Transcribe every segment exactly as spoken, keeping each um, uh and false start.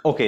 Okay,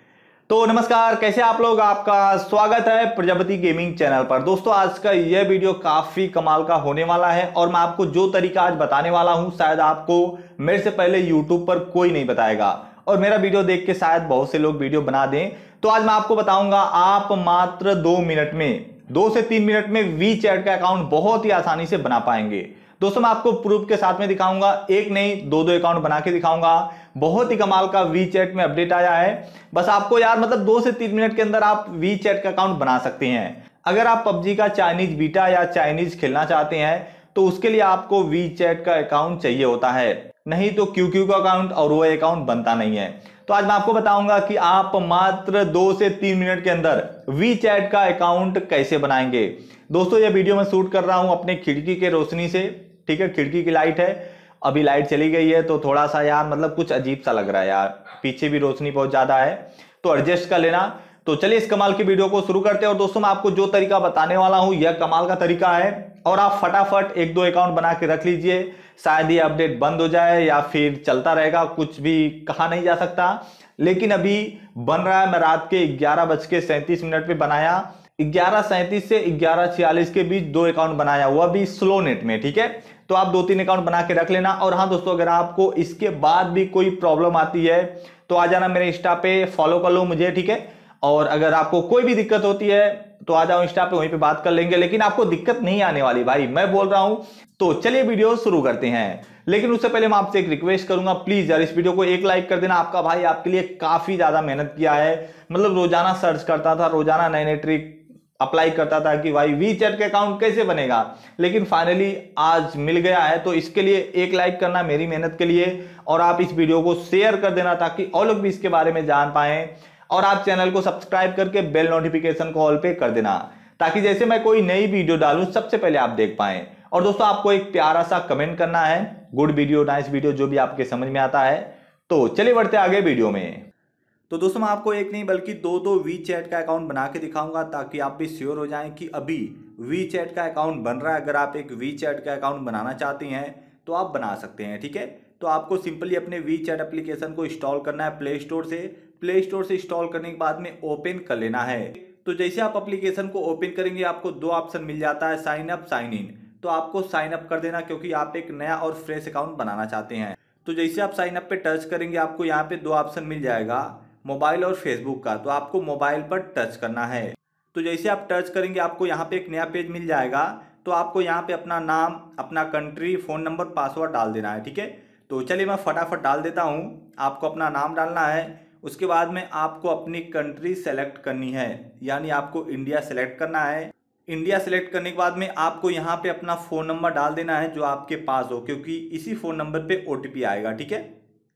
तो नमस्कार, कैसे आप लोग। आपका स्वागत है प्रजापति गेमिंग चैनल पर। दोस्तों आज का यह वीडियो काफी कमाल का होने वाला है और मैं आपको जो तरीका आज बताने वाला हूं शायद आपको मेरे से पहले यूट्यूब पर कोई नहीं बताएगा और मेरा वीडियो देख के शायद बहुत से लोग वीडियो बना दें। तो आज मैं आपको बताऊंगा आप मात्र दो मिनट में, दो से तीन मिनट में वी चैट का अकाउंट बहुत ही आसानी से बना पाएंगे। दोस्तों मैं आपको प्रूफ के साथ में दिखाऊंगा, एक नहीं दो दो अकाउंट बना के दिखाऊंगा। बहुत ही कमाल का वी चैट में अपडेट आया है। बस आपको यार मतलब दो से तीन मिनट के अंदर आप वी चैट का अकाउंट बना सकते हैं। अगर आप पबजी का चाइनीज बीटा या चाइनीज खेलना चाहते हैं तो उसके लिए आपको वी चैट का अकाउंट चाहिए होता है, नहीं तो क्यू क्यू का अकाउंट और वो अकाउंट बनता नहीं है। तो आज मैं आपको बताऊंगा कि आप मात्र दो से तीन मिनट के अंदर वी चैट का अकाउंट कैसे बनाएंगे। दोस्तों ये वीडियो मैं शूट कर रहा हूं अपने खिड़की के रोशनी से, ठीक है। खिड़की की लाइट है, अभी लाइट चली गई है तो थोड़ा सा यार मतलब कुछ अजीब सा लग रहा है यार, पीछे भी रोशनी बहुत ज्यादा है तो एडजस्ट कर लेना। तो चलिए इस कमाल की वीडियो को शुरू करते हैं। और दोस्तों मैं आपको जो तरीका बताने वाला हूं यह कमाल का तरीका है और आप फटाफट एक दो अकाउंट बना के रख लीजिए। शायद ये अपडेट बंद हो जाए या फिर चलता रहेगा, कुछ भी कहा नहीं जा सकता, लेकिन अभी बन रहा है। मैं रात के ग्यारह बज के सैंतीस मिनट पे बनाया, ग्यारह सैंतीस से ग्यारह छियालीस के बीच दो अकाउंट बनाया हुआ भी स्लो नेट में, ठीक है। तो आप दो तीन अकाउंट बना के रख लेना। और हाँ दोस्तों, अगर आपको इसके बाद भी कोई प्रॉब्लम आती है तो आ जाना मेरे इंस्टा पे, फॉलो कर लो मुझे, ठीक है। और अगर आपको कोई भी दिक्कत होती है तो आ जाओ इंस्टा पे, वहीं पे बात कर लेंगे, लेकिन आपको दिक्कत नहीं आने वाली भाई, मैं बोल रहा हूं। तो चलिए वीडियो शुरू करते हैं, लेकिन उससे पहले मैं आपसे एक रिक्वेस्ट करूंगा, प्लीज यार इस वीडियो को एक लाइक कर देना। आपका भाई आपके लिए काफी ज्यादा मेहनत किया है, मतलब रोजाना सर्च करता था, रोजाना नए नए ट्रिक अप्लाई करता था कि भाई वी चैट के अकाउंट कैसे बनेगा, लेकिन फाइनली आज मिल गया है। तो इसके लिए एक लाइक करना मेरी मेहनत के लिए, और आप इस वीडियो को शेयर कर देना ताकि और लोग भी इसके बारे में जान पाएं। और आप चैनल को सब्सक्राइब करके बेल नोटिफिकेशन को ऑल पे कर देना ताकि जैसे मैं कोई नई वीडियो डालूं सबसे पहले आप देख पाएं। और दोस्तों आपको एक प्यारा सा कमेंट करना है, गुड वीडियो, नाइस वीडियो, जो भी आपके समझ में आता है। तो चलिए बढ़ते आगे वीडियो में। तो दोस्तों मैं आपको एक नहीं बल्कि दो दो वी चैट का अकाउंट बना के दिखाऊंगा ताकि आप भी श्योर हो जाएं कि अभी वी चैट का अकाउंट बन रहा है। अगर आप एक वी चैट का अकाउंट बनाना चाहते हैं तो आप बना सकते हैं, ठीक है। तो आपको सिंपली अपने वी चैट एप्लीकेशन को इंस्टॉल करना है प्ले स्टोर से। प्ले स्टोर से इंस्टॉल करने के बाद में ओपन कर लेना है। तो जैसे आप एप्लीकेशन को ओपन करेंगे आपको दो ऑप्शन मिल जाता है, साइन अप, साइन इन। तो आपको साइन अप कर देना क्योंकि आप एक नया और फ्रेश अकाउंट बनाना चाहते हैं। तो जैसे आप साइन अप पे टच करेंगे आपको यहाँ पे दो ऑप्शन मिल जाएगा, मोबाइल और फेसबुक का। तो आपको मोबाइल पर टच करना है। तो जैसे आप टच करेंगे आपको यहाँ पे एक नया पेज मिल जाएगा। तो आपको यहाँ पे अपना नाम, अपना कंट्री, फोन नंबर, पासवर्ड डाल देना है, ठीक है। तो चलिए मैं फटाफट डाल देता हूँ। आपको अपना नाम डालना है, उसके बाद में आपको अपनी कंट्री सेलेक्ट करनी है, यानी आपको इंडिया सेलेक्ट करना है। इंडिया सेलेक्ट करने के बाद में आपको यहाँ पे अपना फ़ोन नंबर डाल देना है जो आपके पास हो, क्योंकि इसी फ़ोन नंबर पे ओ टी पी आएगा, ठीक है।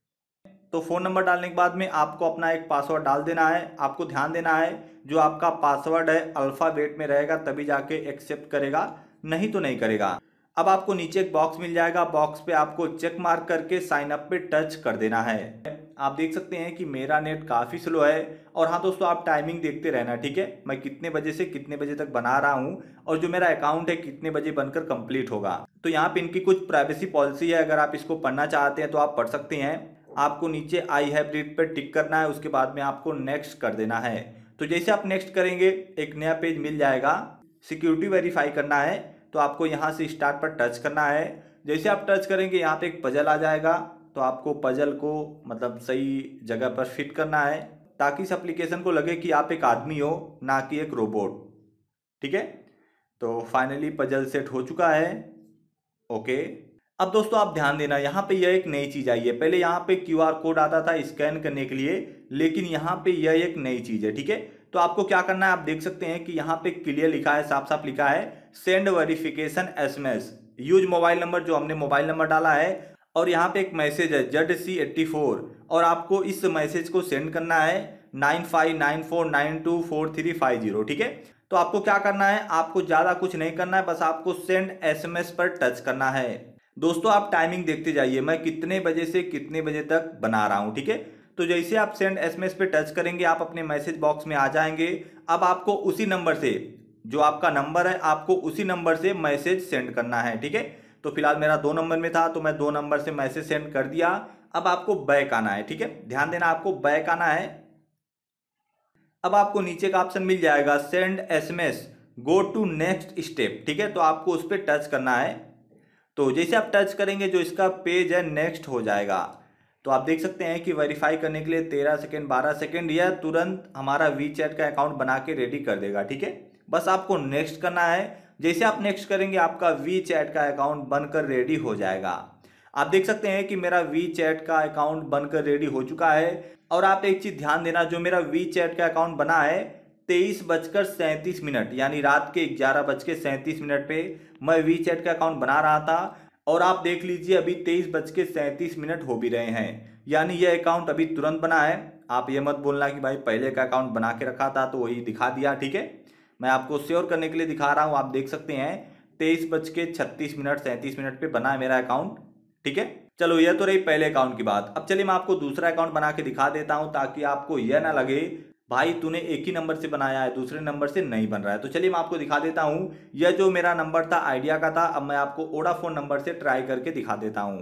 तो फ़ोन नंबर डालने के बाद में आपको अपना एक पासवर्ड डाल देना है। आपको ध्यान देना है जो आपका पासवर्ड है अल्फ़ाबेट में रहेगा तभी जाके एक्सेप्ट करेगा, नहीं तो नहीं करेगा। अब आपको नीचे एक बॉक्स मिल जाएगा, बॉक्स पे आपको चेक मार्क करके साइन अप पे टच कर देना है। आप देख सकते हैं कि मेरा नेट काफ़ी स्लो है। और हाँ दोस्तों आप टाइमिंग देखते रहना, ठीक है। मैं कितने बजे से कितने बजे तक बना रहा हूँ और जो मेरा अकाउंट है कितने बजे बनकर कंप्लीट होगा। तो यहाँ पे इनकी कुछ प्राइवेसी पॉलिसी है, अगर आप इसको पढ़ना चाहते हैं तो आप पढ़ सकते हैं। आपको नीचे आई हैव रीड पर टिक करना है, उसके बाद में आपको नेक्स्ट कर देना है। तो जैसे आप नेक्स्ट करेंगे एक नया पेज मिल जाएगा, सिक्योरिटी वेरीफाई करना है। तो आपको यहाँ से स्टार्ट पर टच करना है। जैसे आप टच करेंगे यहाँ पे एक पजल आ जाएगा, तो आपको पजल को मतलब सही जगह पर फिट करना है ताकि इस एप्लीकेशन को लगे कि आप एक आदमी हो ना कि एक रोबोट, ठीक है। तो फाइनली पजल सेट हो चुका है, ओके। अब दोस्तों आप ध्यान देना, यहाँ पे यह एक नई चीज़ आई है। पहले यहाँ पे क्यू आर कोड आता था स्कैन करने के लिए, लेकिन यहाँ पे यह एक नई चीज़ है, ठीक है। तो आपको क्या करना है, आप देख सकते हैं कि यहाँ पे क्लियर लिखा है, साफ साफ लिखा है, send verification S M S, use mobile number, जो हमने मोबाइल नंबर डाला है। और यहाँ पे एक मैसेज है जेड सी एट्टी फोर, और आपको इस मैसेज को सेंड करना है nine five nine four nine two four three five zero, ठीक है। तो आपको क्या करना है, आपको ज़्यादा कुछ नहीं करना है, बस आपको सेंड एस एम एस पर टच करना है। दोस्तों आप टाइमिंग देखते जाइए, मैं कितने बजे से कितने बजे तक बना रहा हूँ, ठीक है। तो जैसे आप सेंड एस एम एस पे टच करेंगे आप अपने मैसेज बॉक्स में आ जाएंगे। अब आपको उसी नंबर से, जो आपका नंबर है, आपको उसी नंबर से मैसेज सेंड करना है, ठीक है। तो फिलहाल मेरा दो नंबर में था तो मैं दो नंबर से मैसेज सेंड कर दिया। अब आपको बैक आना है, ठीक है। ध्यान देना आपको बैक आना है। अब आपको नीचे का ऑप्शन मिल जाएगा send SMS go to next step, ठीक है। तो आपको उस पर टच करना है। तो जैसे आप टच करेंगे जो इसका पेज है नेक्स्ट हो जाएगा। तो आप देख सकते हैं कि वेरीफाई करने के लिए तेरह सेकंड बारह सेकंड या तुरंत हमारा वी चैट का अकाउंट बना के रेडी कर देगा, ठीक है। बस आपको नेक्स्ट करना है। जैसे आप नेक्स्ट करेंगे आपका वी चैट का अकाउंट बनकर रेडी हो जाएगा। आप देख सकते हैं कि मेरा वी चैट का अकाउंट बनकर रेडी हो चुका है। और आप एक चीज ध्यान देना, जो मेरा वी चैट का अकाउंट बना है तेईस बजकर सैंतीस मिनट यानी रात के ग्यारह बज के सैंतीस मिनट पे मैं वी चैट का अकाउंट बना रहा था। और आप देख लीजिए अभी तेईस बज के सैंतीस मिनट हो भी रहे हैं, यानी यह अकाउंट अभी तुरंत बना है। आप ये मत बोलना कि भाई पहले का अकाउंट बना के रखा था तो वही दिखा दिया, ठीक है। मैं आपको श्योर करने के लिए दिखा रहा हूँ। आप देख सकते हैं तेईस बज के छत्तीस मिनट सैंतीस मिनट पे बना है मेरा अकाउंट, ठीक है। चलो यह तो रही पहले अकाउंट की बात। अब चलिए मैं आपको दूसरा अकाउंट बना के दिखा देता हूं ताकि आपको यह ना लगे भाई तूने एक ही नंबर से बनाया है दूसरे नंबर से नहीं बन रहा है। तो चलिए मैं आपको दिखा देता हूं। यह जो मेरा नंबर था आइडिया का था, अब मैं आपको वोडाफोन नंबर से ट्राई करके दिखा देता हूं।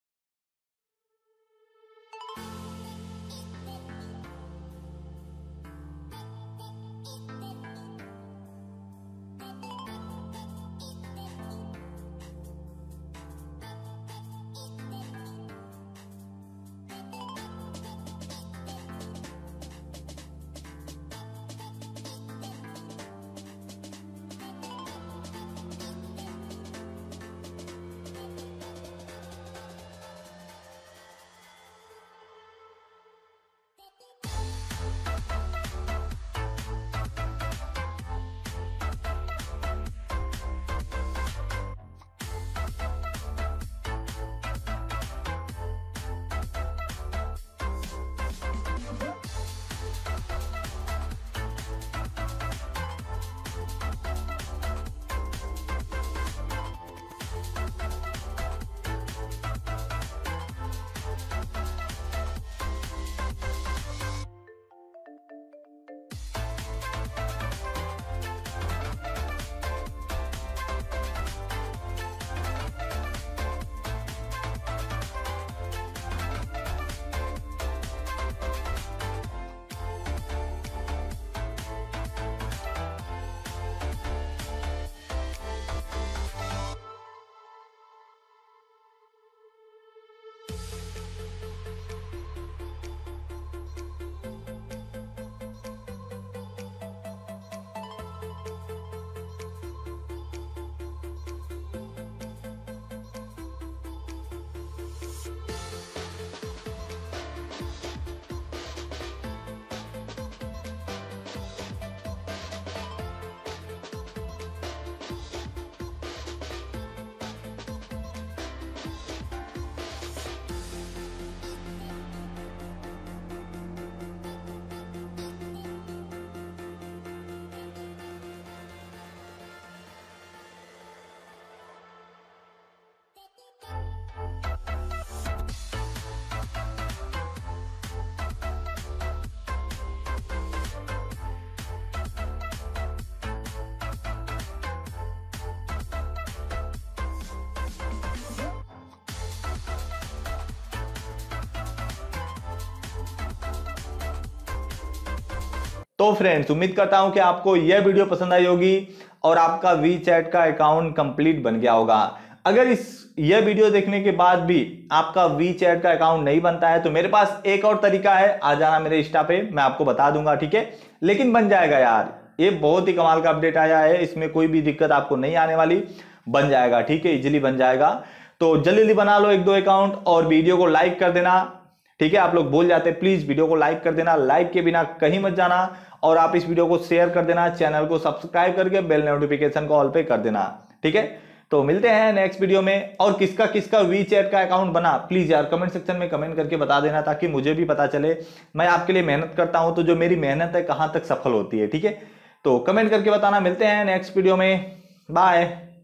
तो फ्रेंड्स उम्मीद करता हूं कि आपको यह वीडियो पसंद आई होगी और आपका वी चैट का अकाउंट कंप्लीट बन गया होगा। अगर इस यह वीडियो देखने के बाद भी आपका वी चैट का अकाउंट नहीं बनता है तो मेरे पास एक और तरीका है, आ जाना मेरे इंस्टा पे, मैं आपको बता दूंगा, ठीक है। लेकिन बन जाएगा यार, ये बहुत ही कमाल का अपडेट आया है, इसमें कोई भी दिक्कत आपको नहीं आने वाली, बन जाएगा, ठीक है, इजिली बन जाएगा। तो जल्दी जल्दी बना लो एक दो अकाउंट और वीडियो को लाइक कर देना, ठीक है। आप लोग भूल जाते हैं, प्लीज वीडियो को लाइक कर देना, लाइक के बिना कहीं मत जाना। और आप इस वीडियो को शेयर कर देना, चैनल को सब्सक्राइब करके बेल नोटिफिकेशन को ऑल पे कर देना, ठीक है। तो मिलते हैं नेक्स्ट वीडियो में। और किसका किसका वी चैट का अकाउंट बना प्लीज यार कमेंट सेक्शन में कमेंट करके बता देना, ताकि मुझे भी पता चले। मैं आपके लिए मेहनत करता हूं तो जो मेरी मेहनत है कहां तक सफल होती है, ठीक है। तो कमेंट करके बताना। मिलते हैं नेक्स्ट वीडियो में, बाय।